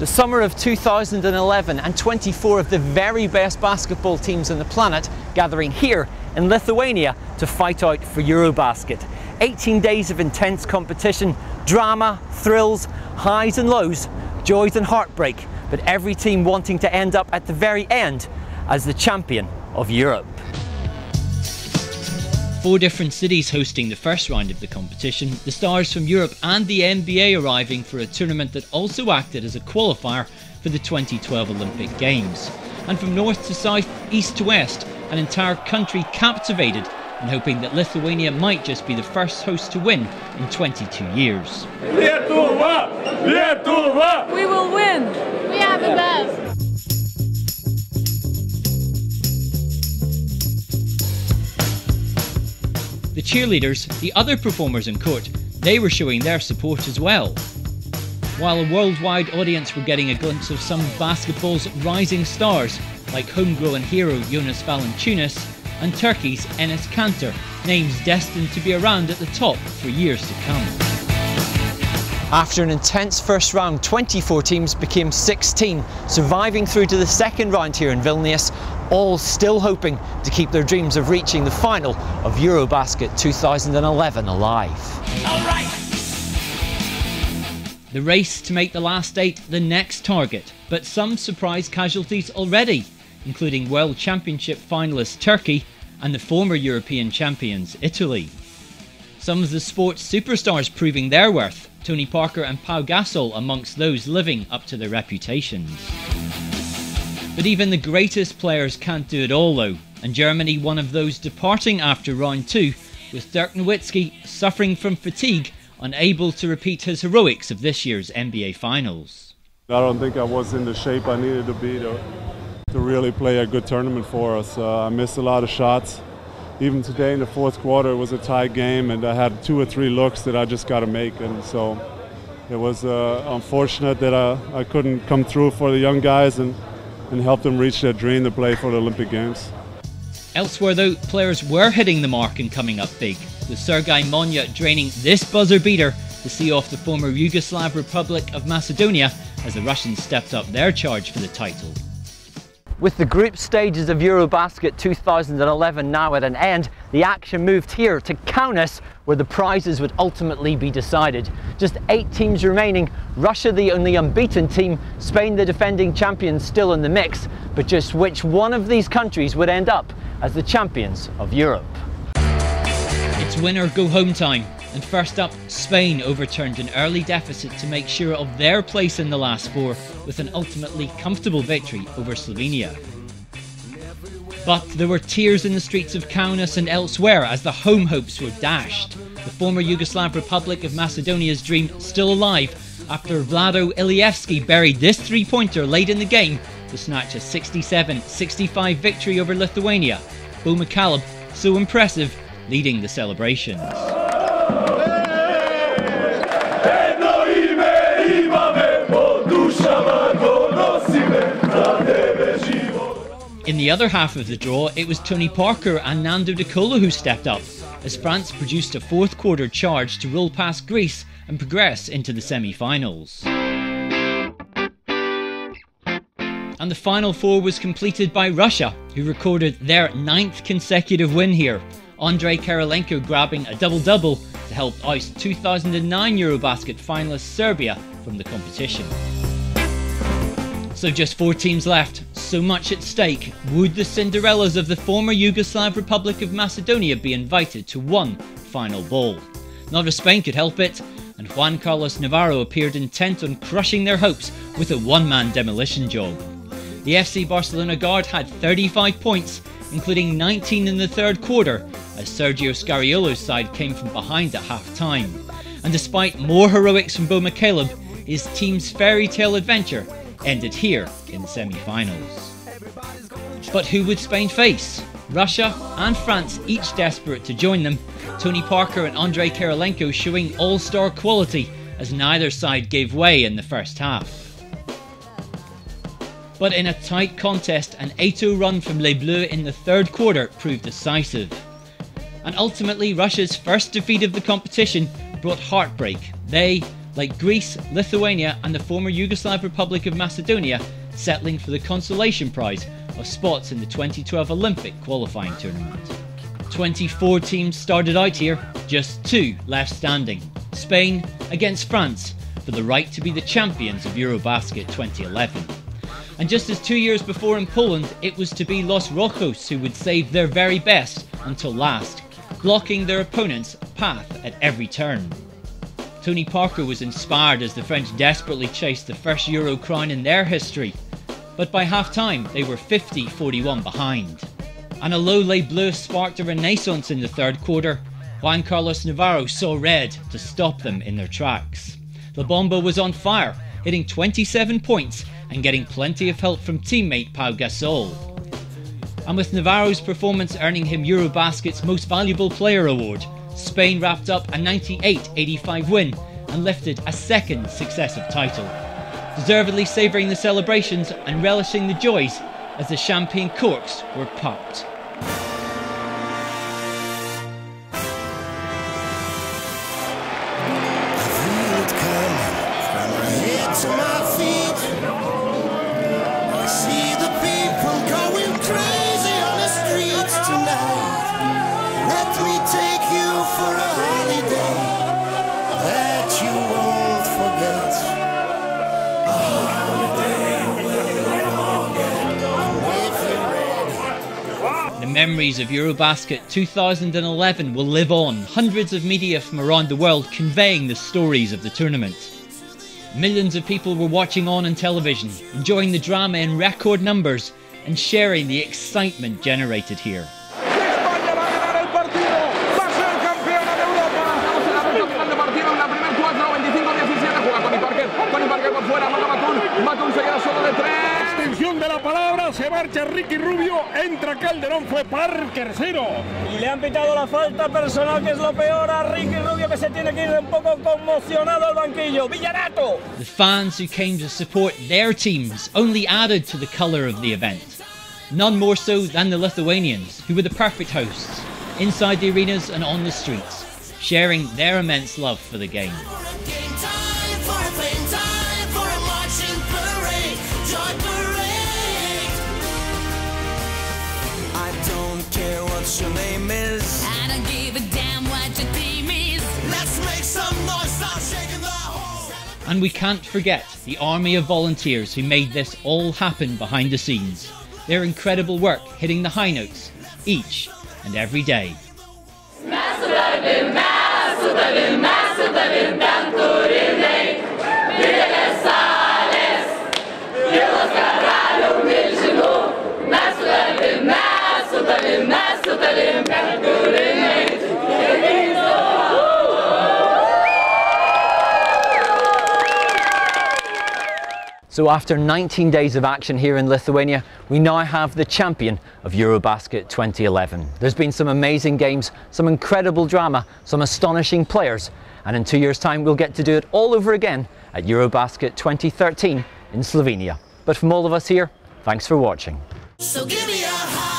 The summer of 2011 and 24 of the very best basketball teams on the planet gathering here in Lithuania to fight out for EuroBasket. 18 days of intense competition, drama, thrills, highs and lows, joys and heartbreak, but every team wanting to end up at the very end as the champion of Europe. 4 different cities hosting the first round of the competition, the stars from Europe and the NBA arriving for a tournament that also acted as a qualifier for the 2012 Olympic Games. And from north to south, east to west, an entire country captivated and hoping that Lithuania might just be the first host to win in 22 years. Lietuva! Lietuva! We will win! We are the best! The cheerleaders, the other performers in court, they were showing their support as well. While a worldwide audience were getting a glimpse of some of basketball's rising stars, like homegrown hero Jonas Valanciunas and Turkey's Enes Kanter, names destined to be around at the top for years to come. After an intense first round, 24 teams became 16, surviving through to the second round here in Vilnius, all still hoping to keep their dreams of reaching the final of EuroBasket 2011 alive. All right. The race to make the last 8 the next target, but some surprise casualties already, including World Championship finalist Turkey and the former European champions Italy. Some of the sports superstars proving their worth, Tony Parker and Pau Gasol amongst those living up to their reputations. But even the greatest players can't do it all though, and Germany one of those departing after round 2, with Dirk Nowitzki suffering from fatigue, unable to repeat his heroics of this year's NBA Finals. I don't think I was in the shape I needed to be to really play a good tournament for us. I missed a lot of shots. Even today in the fourth quarter it was a tight game and I had 2 or 3 looks that I just got to make, and so it was unfortunate that I couldn't come through for the young guys and help them reach their dream to play for the Olympic Games. Elsewhere though, players were hitting the mark and coming up big, with Sergej Monya draining this buzzer beater to see off the former Yugoslav Republic of Macedonia as the Russians stepped up their charge for the title. With the group stages of EuroBasket 2011 now at an end, the action moved here to Kaunas, where the prizes would ultimately be decided. Just 8 teams remaining, Russia the only unbeaten team, Spain the defending champions still in the mix, but just which one of these countries would end up as the champions of Europe? It's win or go home time, and first up, Spain overturned an early deficit to make sure of their place in the last 4 with an ultimately comfortable victory over Slovenia. But there were tears in the streets of Kaunas and elsewhere as the home hopes were dashed. The former Yugoslav Republic of Macedonia's dream still alive after Vlado Ilijevski buried this 3-pointer late in the game to snatch a 67-65 victory over Lithuania. Bo McCaleb, so impressive, leading the celebrations. In the other half of the draw, it was Tony Parker and Nando De Colo who stepped up, as France produced a fourth quarter charge to roll past Greece and progress into the semi-finals. And the final 4 was completed by Russia, who recorded their 9th consecutive win here, Andrei Kirilenko grabbing a double-double to help oust 2009 EuroBasket finalist Serbia from the competition. So just 4 teams left, so much at stake. Would the Cinderellas of the former Yugoslav Republic of Macedonia be invited to one final ball? Not if Spain could help it, and Juan Carlos Navarro appeared intent on crushing their hopes with a one-man demolition job. The FC Barcelona guard had 35 points, including 19 in the third quarter, as Sergio Scariolo's side came from behind at half-time. And despite more heroics from Bo McCaleb, his team's fairy tale adventure ended here in the semi-finals. But who would Spain face? Russia and France each desperate to join them, Tony Parker and Andrei Kirilenko showing all-star quality as neither side gave way in the first half. But in a tight contest, an 8-0 run from Les Bleus in the third quarter proved decisive. And ultimately Russia's first defeat of the competition brought heartbreak. They, like Greece, Lithuania and the former Yugoslav Republic of Macedonia settling for the consolation prize of spots in the 2012 Olympic qualifying tournament. 24 teams started out here, just 2 left standing. Spain against France for the right to be the champions of EuroBasket 2011. And just as 2 years before in Poland, it was to be Los Rojos who would save their very best until last, blocking their opponent's path at every turn. Tony Parker was inspired as the French desperately chased the first Euro crown in their history, but by half-time they were 50-41 behind. And although Les Bleus sparked a renaissance in the third quarter, Juan Carlos Navarro saw red to stop them in their tracks. La Bomba was on fire, hitting 27 points and getting plenty of help from teammate Pau Gasol. And with Navarro's performance earning him EuroBasket's Most Valuable Player award, Spain wrapped up a 98-85 win and lifted a second successive title, deservedly savouring the celebrations and relishing the joys as the champagne corks were popped. The memories of EuroBasket 2011 will live on, hundreds of media from around the world conveying the stories of the tournament. Millions of people were watching on television, enjoying the drama in record numbers and sharing the excitement generated here. De la palabra, se marcha Ricky Rubio, entra Calderón, fue Parker 0. Y le han pitado la falta personal, que es lo peor, a Ricky Rubio, que se tiene que ir un poco conmocionado al banquillo. ¡Villarato! The fans who came to support their teams only added to the colour of the event. None more so than the Lithuanians, who were the perfect hosts, inside the arenas and on the streets, sharing their immense love for the game. Your name is. I don't give a damn what your theme is. Let's make some noise, start shaking the whole. And we can't forget the army of volunteers who made this all happen behind the scenes. Their incredible work hitting the high notes each and every day. So after 19 days of action here in Lithuania, we now have the champion of EuroBasket 2011. There's been some amazing games, some incredible drama, some astonishing players, and in 2 years' time we'll get to do it all over again at EuroBasket 2013 in Slovenia. But from all of us here, thanks for watching. So give me a high.